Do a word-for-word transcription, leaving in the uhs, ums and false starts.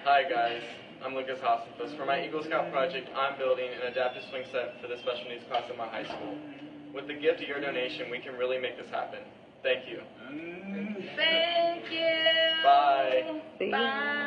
Hi guys, I'm Lucas Hossenfuss. For my Eagle Scout project, I'm building an adaptive swing set for the special needs class at my high school. With the gift of your donation, we can really make this happen. Thank you. Thank you. Bye. Bye.